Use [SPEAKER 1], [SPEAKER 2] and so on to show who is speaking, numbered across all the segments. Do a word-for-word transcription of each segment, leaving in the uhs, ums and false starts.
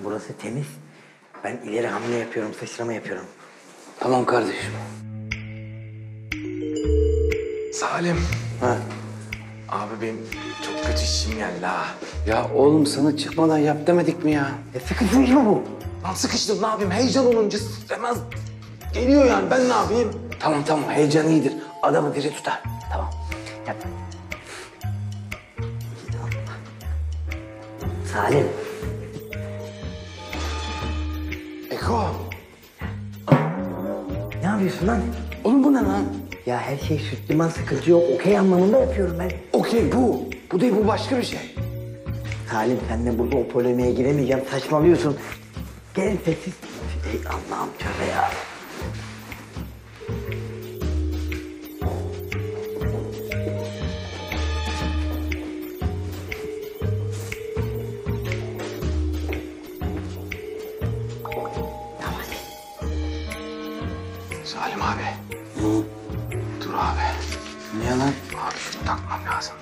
[SPEAKER 1] burası temiz. Ben ileri hamle yapıyorum, sıçrama yapıyorum.
[SPEAKER 2] Tamam kardeşim.
[SPEAKER 3] Salim.
[SPEAKER 2] Ha.
[SPEAKER 3] Abi benim çok kötü işim geldi ha.
[SPEAKER 2] Ya oğlum sana çıkmadan yap demedik mi ya?
[SPEAKER 1] E sıkıntı mı bu?
[SPEAKER 3] Lan sıkıştım, ne yapayım? Heyecan olunca hemen geliyor yani. Ben ne yapayım?
[SPEAKER 2] Tamam tamam heyecan iyidir. Adamı diri tutar. Tamam.
[SPEAKER 1] Yap. Salim.
[SPEAKER 3] Eko.
[SPEAKER 1] Ne yapıyorsun lan?
[SPEAKER 2] Oğlum bu ne lan?
[SPEAKER 1] Ya her şey süt liman, sıkıntı yok. Okey anlamında yapıyorum ben.
[SPEAKER 2] Okey bu. Bu değil, bu başka bir şey.
[SPEAKER 1] Salim seninle burada o polemiğe giremeyeceğim. Saçmalıyorsun. Gelin sessiz. Ey Allah'ım tövbe ya.
[SPEAKER 3] Salim abi. Hı? Dur abi.
[SPEAKER 2] Niye lan?
[SPEAKER 3] Abi şunu takmam lazım.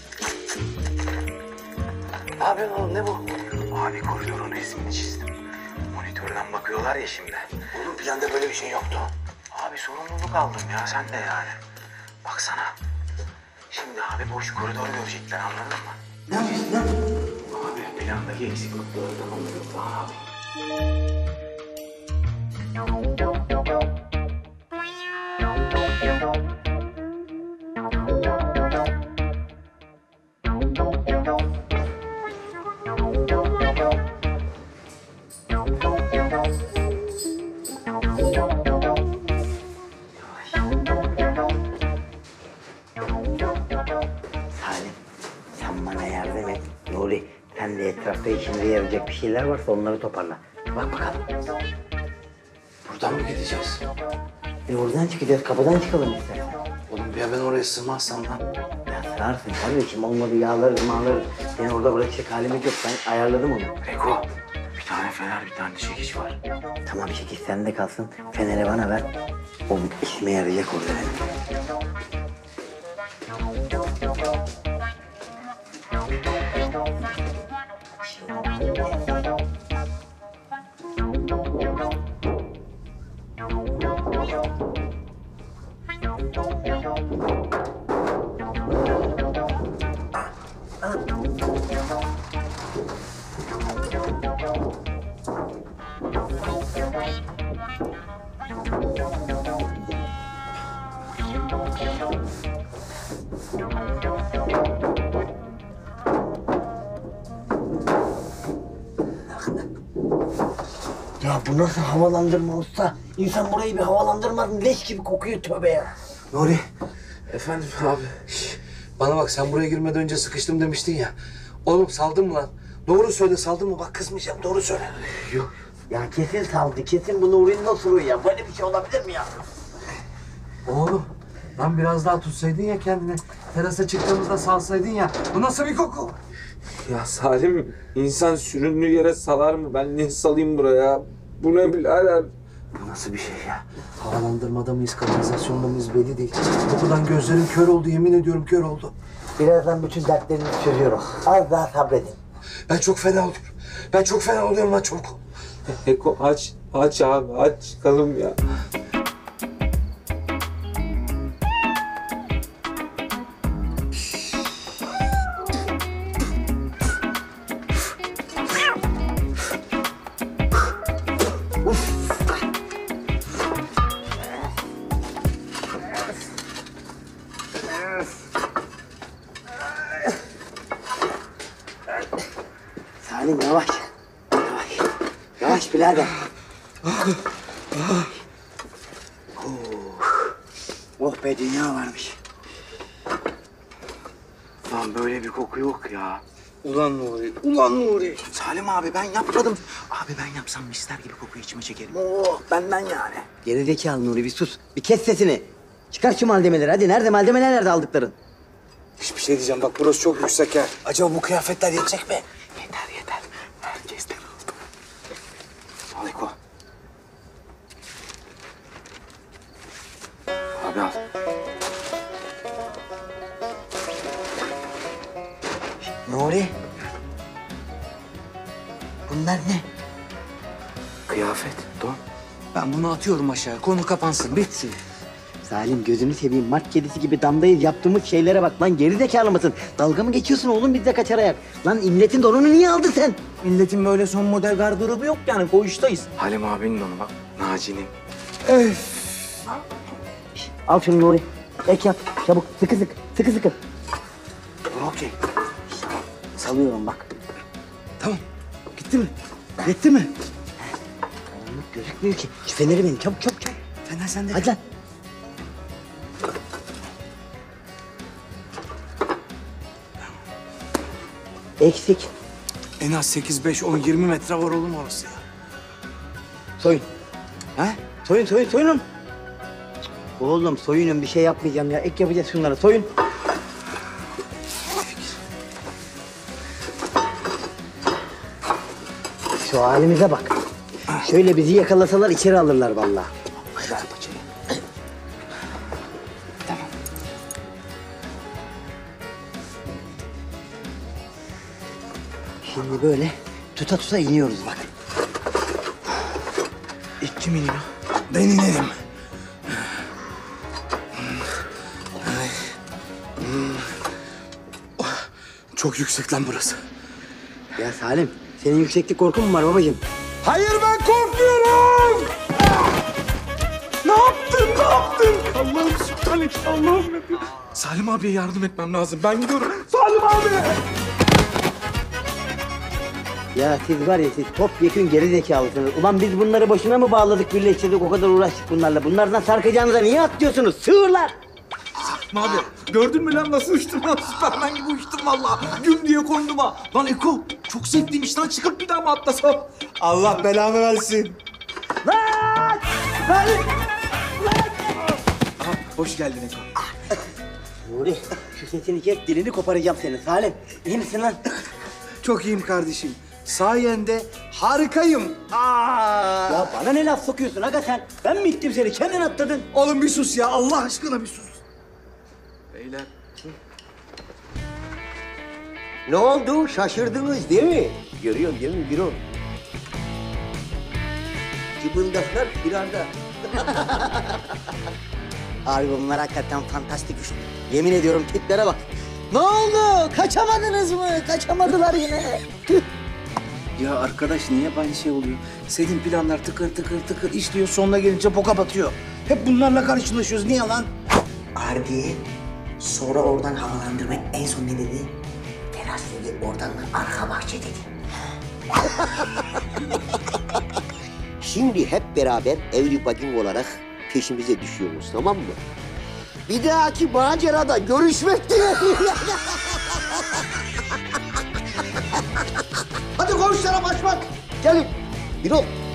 [SPEAKER 2] Ne yapıyorsun oğlum, ne bu?
[SPEAKER 3] Abi koridorun resmini çizdim. Monitörden bakıyorlar ya şimdi.
[SPEAKER 2] Oğlum planda böyle bir şey yoktu.
[SPEAKER 3] Abi sorumluluk aldım ya, sen de yani. Baksana. Şimdi abi boş koridor görecekler, anladın mı?
[SPEAKER 1] Ne yapıyorsun lan?
[SPEAKER 3] Abi plandaki eksiklikleri tamamlıyoruz abi.
[SPEAKER 1] Salim, sen bana yardım et. Nuri, sen de etrafta işinize yarayacak bir şeyler varsa onları toparla. Bak bakalım.
[SPEAKER 2] Buradan mı gideceğiz?
[SPEAKER 1] E oradan çıkacağız, kapıdan çıkalım istersen.
[SPEAKER 2] Oğlum ya ben oraya sığmazsam lan.
[SPEAKER 1] Ya sığarsın kardeşim, olmadı yağlarız mağlarız. Seni orada bırakacak halimiz yok, ben ayarladım onu.
[SPEAKER 3] Eko, bir tane fener, bir tane çekiç var.
[SPEAKER 1] Tamam çekiç sende kalsın, feneri bana ver. O işime yarayacak orada benim. Ya bu nasıl havalandırma usta? İnsan burayı bir havalandırmaz mı? Leş gibi kokuyor, tövbe ya.
[SPEAKER 2] Nuri. Efendim abi. Şş, bana bak, sen buraya girmeden önce sıkıştım demiştin ya. Oğlum saldın mı lan? Doğru söyle, saldın mı? Bak kızmayacağım, doğru söyle.
[SPEAKER 1] Yok. Ya kesin saldı, kesin bu Nuri'nin osuruğu ya. Böyle bir şey olabilir mi ya?
[SPEAKER 2] Oğlum lan biraz daha tutsaydın ya kendini. Terasa çıktığımızda salsaydın ya. Bu nasıl bir koku?
[SPEAKER 4] Ya Salim, insan süründüğü yere salar mı? Ben niye salayım buraya? Bu ne birader?
[SPEAKER 2] Bu nasıl bir şey ya? Havalandırmada mıyız, kanalizasyonda mıyız belli değil. Kokudan gözlerim kör oldu, yemin ediyorum kör oldu.
[SPEAKER 1] Birazdan bütün dertlerinizi çözüyorum. Az daha sabredin.
[SPEAKER 2] Ben çok fena oluyorum. Ben çok fena oluyorum lan, çok.
[SPEAKER 4] Eko aç, aç abi, aç çıkalım ya.
[SPEAKER 1] Salim yavaş. Yavaş. Yavaş birader. Oh. Oh be, dünya varmış.
[SPEAKER 3] Lan böyle bir koku yok ya.
[SPEAKER 2] Ulan Nuri, ulan Nuri.
[SPEAKER 3] Salim abi ben yapmadım. Abi ben yapsam mister gibi kokuyu içime çekerim.
[SPEAKER 1] Oh benden yani. Gerizekalı Nuri, bir sus. Bir kes sesini. Çıkar şu malzemeleri hadi. Nerede malzemeler, nerede aldıkların?
[SPEAKER 2] Hiçbir şey diyeceğim, bak burası çok yüksek yer. Acaba bu kıyafetler yetecek mi?
[SPEAKER 3] Yeter yeter. Herkesten aldım. Al Eko. Abi al.
[SPEAKER 1] Nuri. Bunlar ne?
[SPEAKER 3] Kıyafet, don.
[SPEAKER 2] Ben bunu atıyorum aşağı. Konu kapansın, bitsin.
[SPEAKER 1] Salim gözünü seveyim. Mart kedisi gibi damdayız. Yaptığımız şeylere bak lan. Geri zekalı mısın? Dalga mı geçiyorsun oğlum bizle kaçar ayak? Lan milletin donunu niye aldın sen?
[SPEAKER 3] Milletin böyle son model gardırobu yok yani koğuştayız. Halim abinin donu bak. Naci'nin.
[SPEAKER 1] Al şunu Nuri. Ek yap. Çabuk. Sıkı sık. Sıkı sıkı.
[SPEAKER 2] Okey.
[SPEAKER 1] Salıyorum bak.
[SPEAKER 2] Tamam. Gitti mi? Yetti mi?
[SPEAKER 1] Karanlık gözükmüyor ki. Şu feneri benim. Çabuk çabuk çabuk.
[SPEAKER 2] Fener sende.
[SPEAKER 1] Hadi lan. Eksik.
[SPEAKER 2] En az sekiz, beş, on, yirmi metre var oğlum orası ya.
[SPEAKER 1] Soyun. Ha? Soyun soyun soyunun. Oğlum soyunun bir şey yapmayacağım ya. Ek yapacağız şunlara. Soyun. Şu halimize bak. Şöyle bizi yakalasalar içeri alırlar vallahi.
[SPEAKER 2] Ver paçayı.
[SPEAKER 1] Şimdi böyle tuta tuta iniyoruz bak.
[SPEAKER 2] İlk kim iniyor? Ben inerim. Çok yüksek lan burası.
[SPEAKER 1] Ya Salim, senin yükseklik korkun mu var babacığım?
[SPEAKER 4] Hayır ben korkmuyorum. Ne yaptın ne yaptın? Allah'ım sultan Allah'ım. Salim abiye yardım etmem lazım. Ben gidiyorum. Salim abi.
[SPEAKER 1] Ya siz var ya siz topyekün geri zekalısınız. Ulan biz bunları boşuna mı bağladık, birleştirdik, o kadar uğraştık bunlarla. Bunlardan sarkacağınıza niye atlıyorsunuz? Sığırlar!
[SPEAKER 4] Abi gördün mü lan nasıl uçtum lan? Süpermen gibi uçtum vallahi. Güm diye kondum ha. Lan Eko çok zevkliymiş lan, çıkıp bir daha mı atlasam? Allah belamı versin.
[SPEAKER 1] Lan! Lan!
[SPEAKER 4] Aha, hoş geldin Eko.
[SPEAKER 1] Nuri, şu sesini kes, dilini koparacağım senin. Salim, iyi misin lan?
[SPEAKER 2] Çok iyiyim kardeşim. Sayende harikayım. Aa!
[SPEAKER 1] Ya bana ne laf sokuyorsun aga sen? Ben mi ittim seni? Kendin atladın.
[SPEAKER 2] Oğlum bir sus ya. Allah aşkına bir sus.
[SPEAKER 3] Beyler.
[SPEAKER 5] Ne oldu? Şaşırdınız değil mi? Görüyorsun değil mi Biro? Cıbıldaklar firarda.
[SPEAKER 1] Abi bunlar hakikaten fantastik üçlü. Yemin ediyorum tiplere bak. Ne oldu? Kaçamadınız mı? Kaçamadılar yine.
[SPEAKER 2] Ya arkadaş niye aynı şey oluyor? Senin planlar tıkır tıkır tıkır işliyor, sonuna gelince boka batıyor. Hep bunlarla karşılaşıyoruz. Niye lan?
[SPEAKER 5] Ardi, sonra oradan havalandırma en son ne dedi? Teras dedi, oradan da arka bahçe dedi. Şimdi hep beraber evli bading olarak peşimize düşüyoruz, tamam mı? Bir dahaki macerada görüşmek dileğiyle. Hadi koğuşlara başmak. Gelin. Birol,